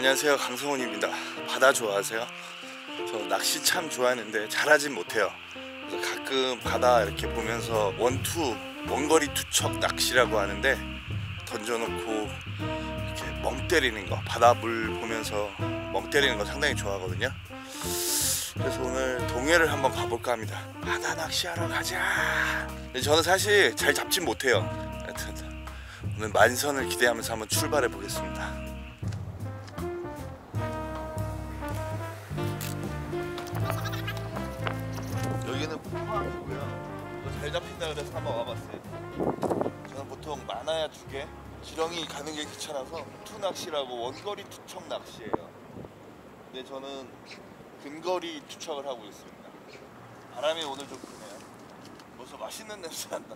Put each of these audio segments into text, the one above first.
안녕하세요, 강성훈입니다. 바다 좋아하세요? 저 낚시 참 좋아하는데 잘하진 못해요. 그래서 가끔 바다 이렇게 보면서 원거리 투척 낚시라고 하는데 던져놓고 이렇게 멍 때리는 거, 바닷물 보면서 멍 때리는 거 상당히 좋아하거든요. 그래서 오늘 동해를 한번 가볼까 합니다. 바다 낚시하러 가자. 근데 저는 사실 잘 잡진 못해요. 하여튼 오늘 만선을 기대하면서 한번 출발해 보겠습니다. 여기는 포항이고요. 잘 잡힌다 그래서 한번 와봤어요. 저는 보통 많아야 2개, 지렁이 가는 게 귀찮아서 투 낚시라고 원거리 투척 낚시예요. 근데 저는 근거리 투척을 하고 있습니다. 바람이 오늘 좀 부네요. 벌써 맛있는 냄새 난다.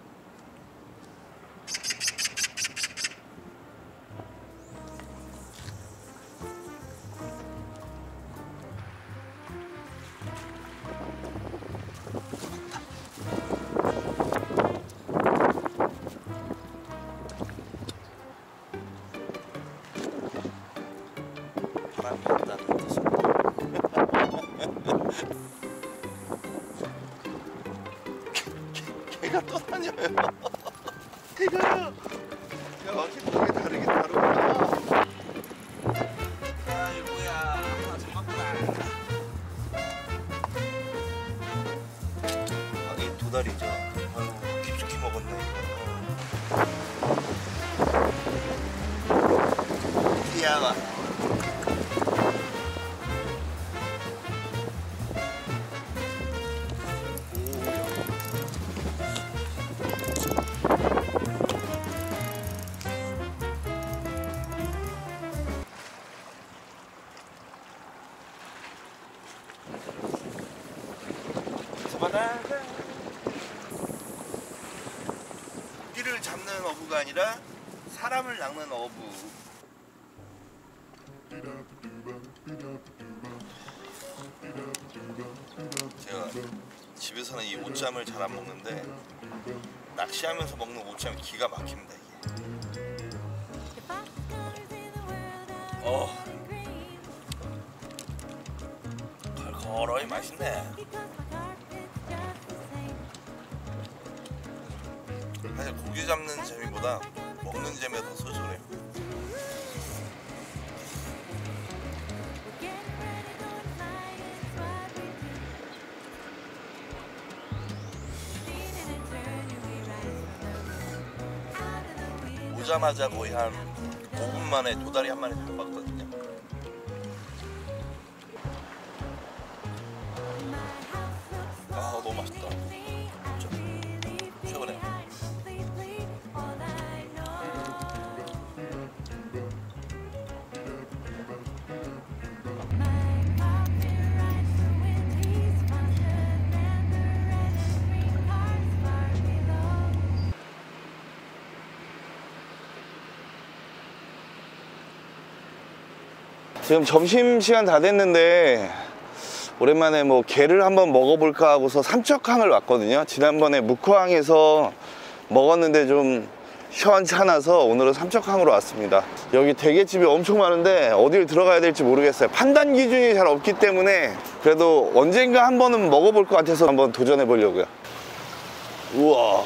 바람이 없다는 뜻입니다. 개가 떠다녀요. 개가요. 야, 어떻게 저게 다르긴 다르구나. 아이고야, 하나 잡았구나. 아, 이 도다리죠. 아유, 깊숙이 먹었네. 이야가. 고기를 잡는 어부가 아니라 사람을 낚는 어부. 제가 집에서는 이 오짬을 잘 안 먹는데 낚시하면서 먹는 오짬이 기가 막힙니다. 이게 걸걸하니 맛있네. 사실 고기 잡는 재미보다 먹는 재미가 더 소소해요. 오자마자 거의 한 5분 만에 도다리 한 마리 잡았거든요. 아, 너무 맛있다. 최고네. 지금 점심시간 다 됐는데 오랜만에 뭐 게를 한번 먹어볼까 하고서 삼척항을 왔거든요. 지난번에 묵호항에서 먹었는데 좀 시원찮아서 오늘은 삼척항으로 왔습니다. 여기 대게집이 엄청 많은데 어딜 들어가야 될지 모르겠어요. 판단 기준이 잘 없기 때문에 그래도 언젠가 한 번은 먹어볼 것 같아서 한번 도전해 보려고요. 우와,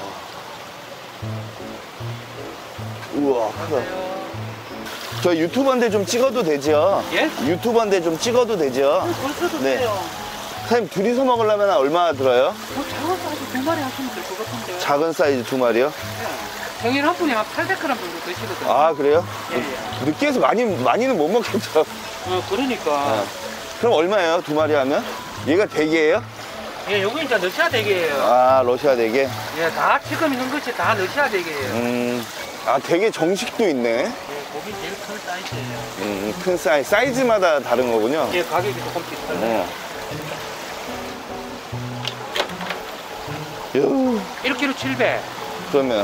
우와, 크다. 저 유튜버인데 좀 찍어도 되죠? 예? 유튜버인데 좀 찍어도 되죠? 그렇게도 네. 돼요. 사장님, 둘이서 먹으려면 얼마 들어요? 작은 사이즈 2마리 하시면 될 것 같은데요. 작은 사이즈 2마리요? 네. 정인 한 분이 한 800g 정도 드시거든요. 아, 그래요? 예, 예. 느끼해서 많이는 못 먹겠죠? 그러니까. 그럼 얼마예요? 2마리 하면? 얘가 대게예요? 예, 요거 이제 러시아 대게예요. 아, 러시아 대게? 예, 다 지금 있는 것이 다 러시아 대게예요. 아, 대게 정식도 있네. 예, 고기 제일 큰 사이즈예요. 큰 사이즈마다 다른 거군요. 예, 가격이 조금 비슷해요. 1kg 700. 그러면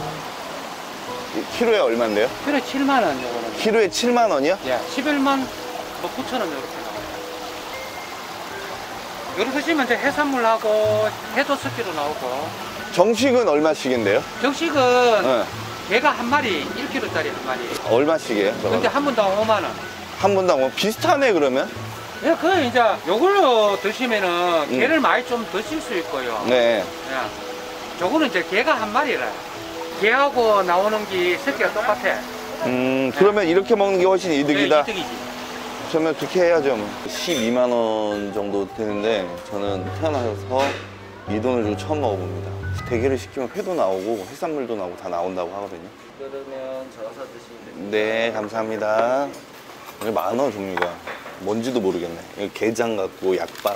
키로에 얼마인데요? 키로에 7만 원 요거는. 키로에 7만 원이요? 예, 11만 뭐 9천 원 이렇게 나와요. 요렇게 드시면 이제 해산물하고 해도 섞기로 나오고. 정식은 얼마씩인데요? 정식은 네. 개가 한 마리 1kg짜리 한 마리. 얼마씩이에요? 근데 한 분당 5만 원. 한 분당 비슷하네 그러면? 예, 그 이제 요걸로 드시면은 게를 많이 좀 드실 수 있고요. 네. 예. 저거는 이제 게가 한 마리라. 게하고 나오는 게 새끼가 똑같아. 그러면 이렇게 먹는 게 훨씬 이득이다. 네, 이득이지. 그러면 그렇게 해야죠. 12만 원 정도 되는데 저는 태어나서 이 돈을 주고 처음 먹어봅니다. 대게를 시키면 회도 나오고 해산물도 나오고 다 나온다고 하거든요. 그러면 저어서 드시면 됩니다. 네, 감사합니다. 여기 많아 종류가. 뭔지도 모르겠네. 여기 게장 같고 약밥.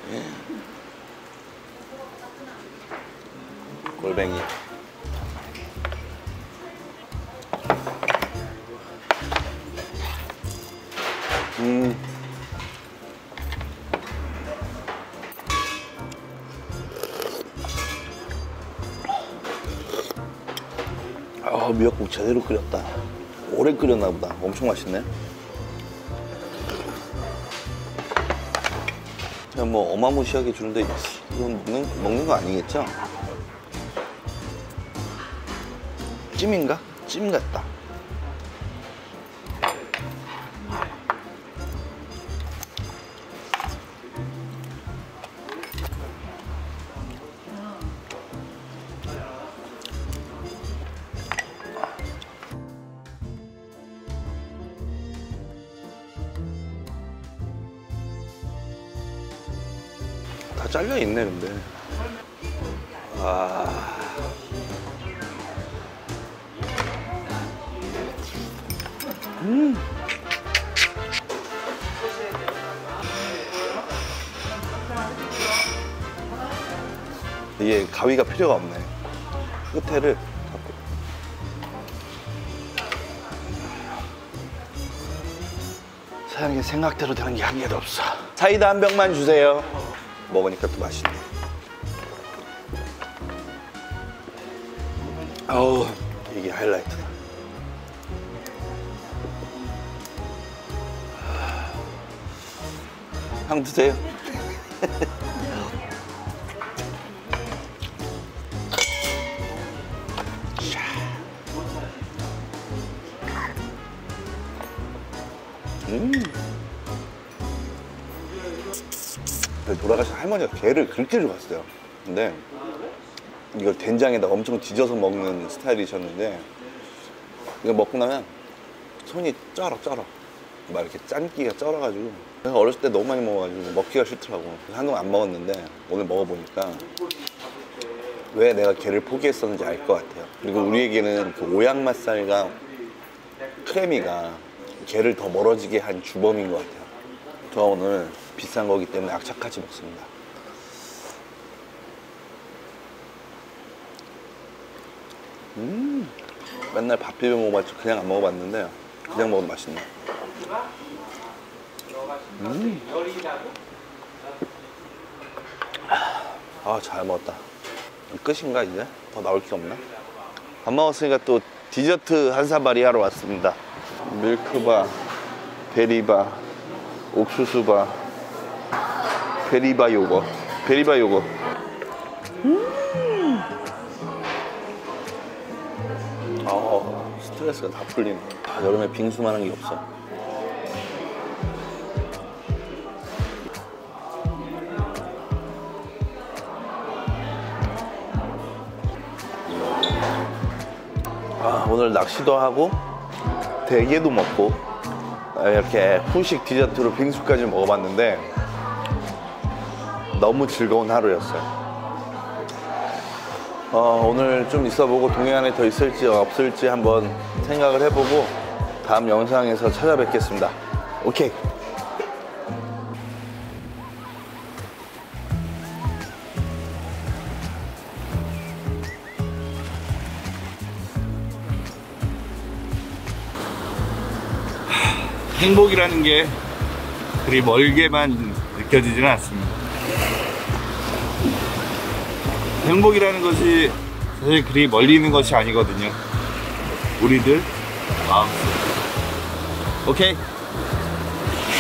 골뱅이. 미역국 제대로 끓였다. 오래 끓였나 보다. 엄청 맛있네. 그냥 뭐 어마무시하게 주는데 이건 먹는 거 아니겠죠? 찜인가? 찜 같다. 다 잘려 있네 근데. 이게 가위가 필요가 없네. 끝에를 잡고. 사장님 생각대로 되는 게 한 개도 없어. 사이다 한 병만 주세요. 먹으니까 또 맛있네. 어우, 이게 하이라이트다. 형 드세요. 돌아가신 할머니가 게를 그렇게 좋아했어요. 근데 이걸 된장에다 엄청 뒤져서 먹는 스타일이셨는데 이거 먹고 나면 손이 쩔어. 막 이렇게 짠기가 쩔어가지고 내가 어렸을 때 너무 많이 먹어가지고 먹기가 싫더라고. 그래서 한동안 안 먹었는데 오늘 먹어보니까 왜 내가 게를 포기했었는지 알 것 같아요. 그리고 우리에게는 그 오양맛살과 크래미가 게를 더 멀어지게 한 주범인 것 같아요. 저 오늘 비싼 거기 때문에 악착같이 먹습니다. 맨날 밥 비벼 먹어봤지 그냥 안 먹어봤는데 그냥 먹어도 맛있네. 잘 먹었다. 끝인가 이제? 더 나올 게 없나? 밥 먹었으니까 또 디저트 한 사발이 하러 왔습니다. 밀크바, 베리바, 옥수수바, 베리바 요거. 스트레스가 다 풀리네. 여름에 빙수만한 게 없어. 오늘 낚시도 하고 대게도 먹고 이렇게 후식 디저트로 빙수까지 먹어봤는데 너무 즐거운 하루였어요. 오늘 좀 있어보고 동해안에 더 있을지 없을지 한번 생각을 해보고 다음 영상에서 찾아뵙겠습니다. 오케이. 행복이라는 게 그리 멀게만 느껴지지는 않습니다. 행복이라는 것이 사실 그리 멀리 있는 것이 아니거든요. 우리들 마음속. 오케이.